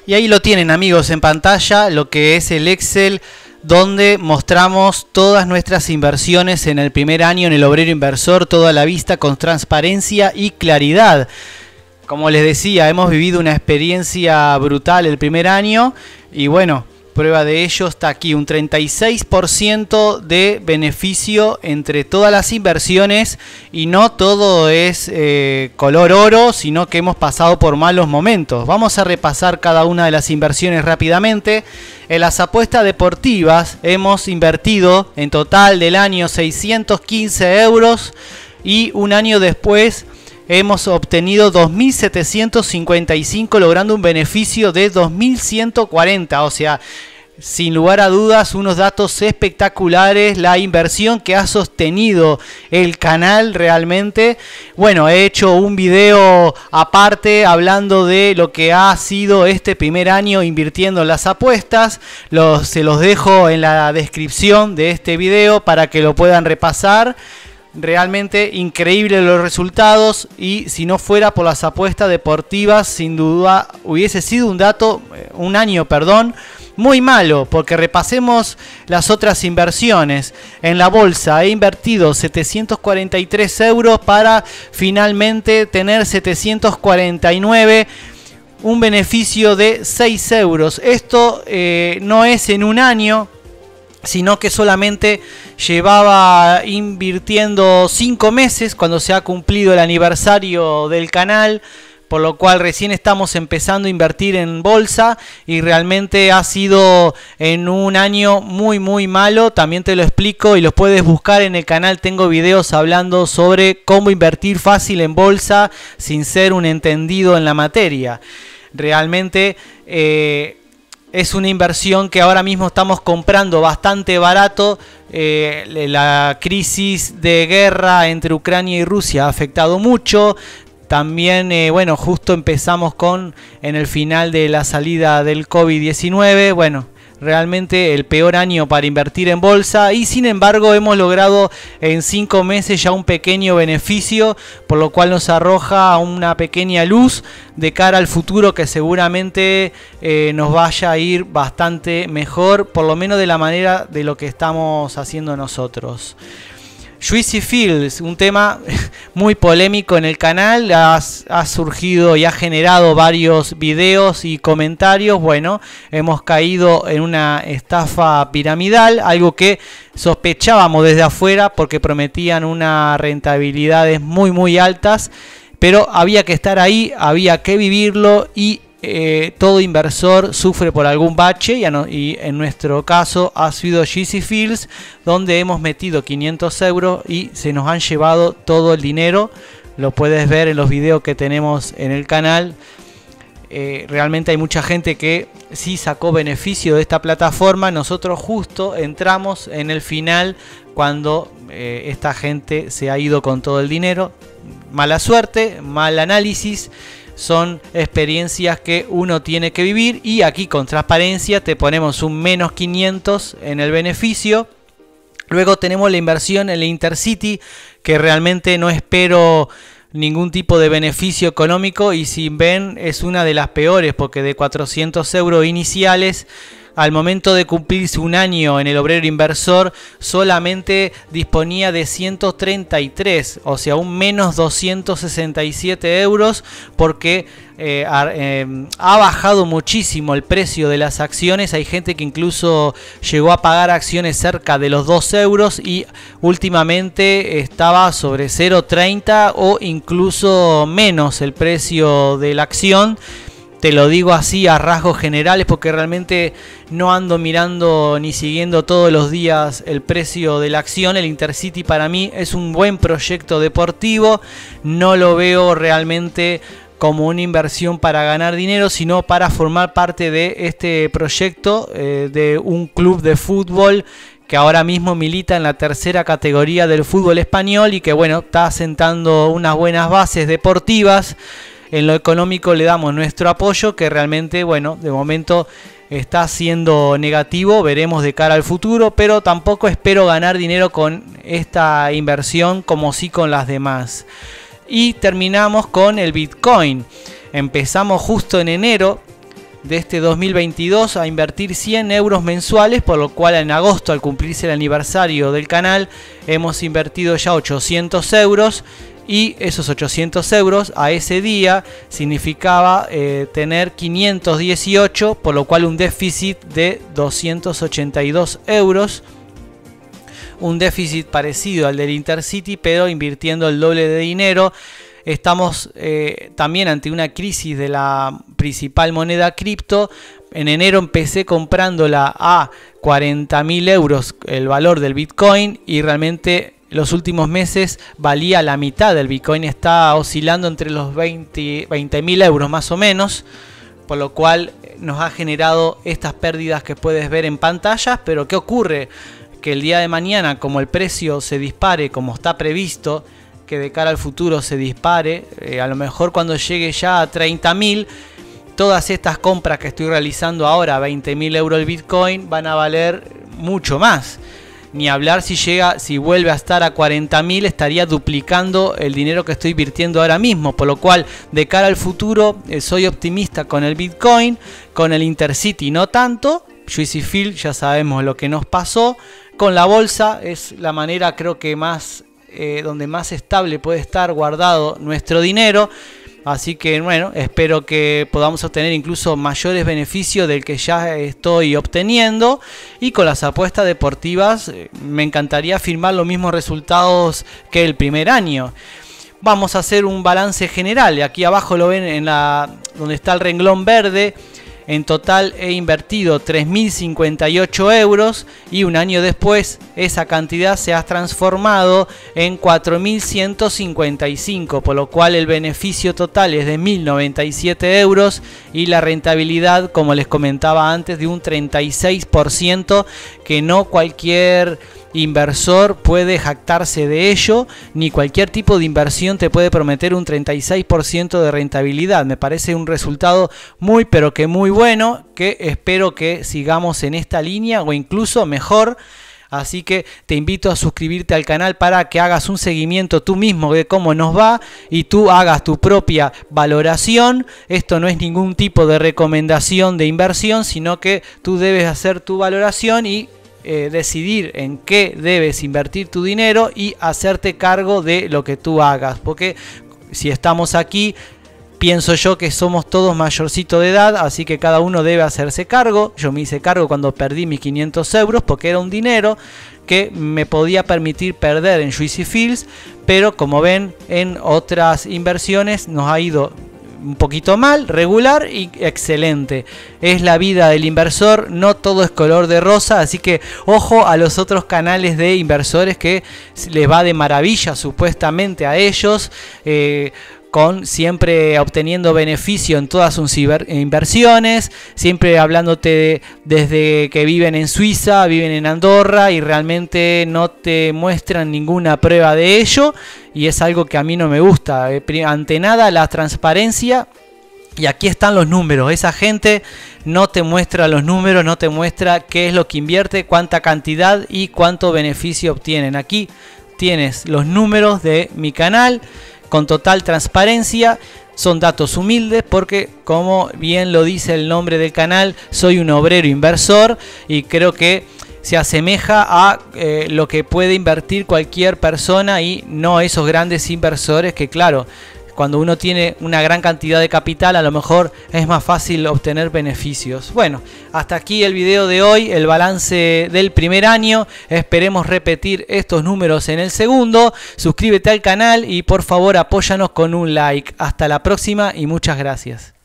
Y ahí lo tienen, amigos, en pantalla, lo que es el Excel, donde mostramos todas nuestras inversiones en el primer año en el Obrero Inversor, toda la vista con transparencia y claridad. Como les decía, hemos vivido una experiencia brutal el primer año y bueno, prueba de ello está aquí, un 36% de beneficio entre todas las inversiones, y no todo es color oro, sino que hemos pasado por malos momentos. Vamos a repasar cada una de las inversiones rápidamente. En las apuestas deportivas hemos invertido en total del año 615 euros y un año después hemos obtenido 2.755, logrando un beneficio de 2.140. O sea, sin lugar a dudas, unos datos espectaculares. La inversión que ha sostenido el canal realmente. Bueno, he hecho un video aparte hablando de lo que ha sido este primer año invirtiendo en las apuestas. Se los dejo en la descripción de este video para que lo puedan repasar. Realmente increíbles los resultados, y si no fuera por las apuestas deportivas, sin duda hubiese sido un año muy malo, porque repasemos las otras inversiones. En la bolsa he invertido 743 euros para finalmente tener 749, un beneficio de 6 euros. Esto no es en un año, sino que solamente llevaba invirtiendo 5 meses cuando se ha cumplido el aniversario del canal, por lo cual recién estamos empezando a invertir en bolsa y realmente ha sido en un año muy malo. También te lo explico y los puedes buscar en el canal. Tengo videos hablando sobre cómo invertir fácil en bolsa sin ser un entendido en la materia. Realmente es una inversión que ahora mismo estamos comprando bastante barato. La crisis de guerra entre Ucrania y Rusia ha afectado mucho. También, bueno, justo empezamos en el final de la salida del COVID-19. Bueno, realmente el peor año para invertir en bolsa, y sin embargo hemos logrado en 5 meses ya un pequeño beneficio, por lo cual nos arroja una pequeña luz de cara al futuro, que seguramente nos vaya a ir bastante mejor, por lo menos de la manera de lo que estamos haciendo nosotros. Juicy Fields, un tema muy polémico en el canal, ha surgido y ha generado varios videos y comentarios. Bueno, hemos caído en una estafa piramidal, algo que sospechábamos desde afuera porque prometían unas rentabilidades muy altas, pero había que estar ahí, había que vivirlo, y todo inversor sufre por algún bache, y en nuestro caso ha sido Juicy Fields, donde hemos metido 500 euros y se nos han llevado todo el dinero. Lo puedes ver en los videos que tenemos en el canal. Realmente hay mucha gente que sí sacó beneficio de esta plataforma. Nosotros justo entramos en el final cuando esta gente se ha ido con todo el dinero. Mala suerte, mal análisis. Son experiencias que uno tiene que vivir, y aquí con transparencia te ponemos un menos 500 en el beneficio. Luego tenemos la inversión en la Intercity, que realmente no espero ningún tipo de beneficio económico, y si ven es una de las peores, porque de 400 euros iniciales, al momento de cumplirse un año en el Obrero Inversor, solamente disponía de 133, o sea, un menos 267 euros, porque ha bajado muchísimo el precio de las acciones. Hay gente que incluso llegó a pagar acciones cerca de los 2 euros y últimamente estaba sobre 0,30 o incluso menos el precio de la acción. Te lo digo así a rasgos generales porque realmente no ando mirando ni siguiendo todos los días el precio de la acción. El Intercity para mí es un buen proyecto deportivo. No lo veo realmente como una inversión para ganar dinero, sino para formar parte de este proyecto de un club de fútbol que ahora mismo milita en la tercera categoría del fútbol español y que bueno, está sentando unas buenas bases deportivas. En lo económico le damos nuestro apoyo, que realmente, bueno, de momento está siendo negativo. Veremos de cara al futuro, pero tampoco espero ganar dinero con esta inversión como sí con las demás. Y terminamos con el Bitcoin. Empezamos justo en enero de este 2022 a invertir 100 euros mensuales, por lo cual en agosto, al cumplirse el aniversario del canal, hemos invertido ya 800 euros. Y esos 800 euros a ese día significaba tener 518, por lo cual un déficit de 282 euros. Un déficit parecido al del Intercity, pero invirtiendo el doble de dinero. Estamos también ante una crisis de la principal moneda cripto. En enero empecé comprándola a 40.000 euros el valor del Bitcoin y realmente los últimos meses valía la mitad del Bitcoin. Está oscilando entre los 20.000 euros más o menos, por lo cual nos ha generado estas pérdidas que puedes ver en pantallas. Pero ¿qué ocurre? Que el día de mañana, como el precio se dispare, como está previsto que de cara al futuro se dispare, a lo mejor cuando llegue ya a 30.000, todas estas compras que estoy realizando ahora a 20.000 euros el Bitcoin van a valer mucho más. Ni hablar si vuelve a estar a 40.000, estaría duplicando el dinero que estoy invirtiendo ahora mismo. Por lo cual, de cara al futuro, soy optimista con el Bitcoin, con el Intercity no tanto. Juicy Field ya sabemos lo que nos pasó. Con la bolsa es la manera, creo que más donde más estable puede estar guardado nuestro dinero. Así que bueno, espero que podamos obtener incluso mayores beneficios del que ya estoy obteniendo. Y con las apuestas deportivas me encantaría firmar los mismos resultados que el primer año. Vamos a hacer un balance general. Aquí abajo lo ven donde está el renglón verde. En total he invertido 3.058 euros y un año después esa cantidad se ha transformado en 4.155, por lo cual el beneficio total es de 1.097 euros y la rentabilidad, como les comentaba antes, de un 36%, que no cualquier inversor puede jactarse de ello, ni cualquier tipo de inversión te puede prometer un 36% de rentabilidad. Me parece un resultado muy pero que muy bueno, que espero que sigamos en esta línea o incluso mejor. Así que te invito a suscribirte al canal para que hagas un seguimiento tú mismo de cómo nos va y tú hagas tu propia valoración. Esto no es ningún tipo de recomendación de inversión, sino que tú debes hacer tu valoración y decidir en qué debes invertir tu dinero y hacerte cargo de lo que tú hagas. Porque si estamos aquí, pienso yo que somos todos mayorcitos de edad, así que cada uno debe hacerse cargo. Yo me hice cargo cuando perdí mis 500 euros porque era un dinero que me podía permitir perder en Juicy Fields, pero como ven en otras inversiones nos ha ido un poquito mal, regular y excelente. Es la vida del inversor, no todo es color de rosa, así que ojo a los otros canales de inversores que les va de maravilla supuestamente a ellos, con siempre obteniendo beneficio en todas sus inversiones, siempre hablándote desde que viven en Suiza, viven en Andorra y realmente no te muestran ninguna prueba de ello, y es algo que a mí no me gusta. Ante nada la transparencia, y aquí están los números. Esa gente no te muestra los números, no te muestra qué es lo que invierte, cuánta cantidad y cuánto beneficio obtienen. Aquí tienes los números de mi canal con total transparencia. Son datos humildes porque, como bien lo dice el nombre del canal, soy un obrero inversor y creo que se asemeja a lo que puede invertir cualquier persona y no esos grandes inversores que, claro, cuando uno tiene una gran cantidad de capital a lo mejor es más fácil obtener beneficios. Bueno, hasta aquí el video de hoy, el balance del primer año. Esperemos repetir estos números en el segundo. Suscríbete al canal y por favor apóyanos con un like. Hasta la próxima y muchas gracias.